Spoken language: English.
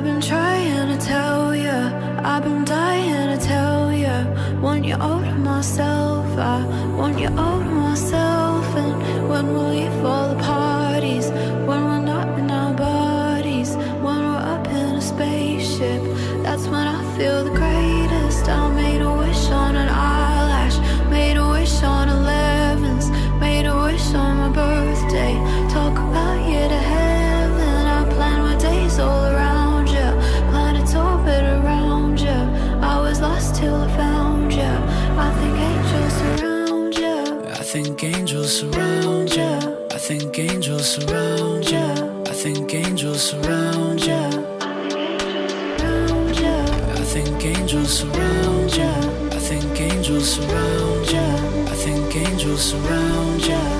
I've been trying to tell ya, I've been dying to tell ya. Want you all to myself, I want you all to myself. And when will leave all the parties, when we're not in our bodies, when we're up in a spaceship, that's when I feel the greatest. I made a wish on an eyelash, made a wish on 11s, made a wish on my birthday. Talk about you to heaven, I plan my days all around you, planets orbit around you. I was lost till I found you. I think angels surround you, I think angels surround you, I think angels surround you, I think angels surround you, I think angels surround you, I think angels surround you, I think angels surround you.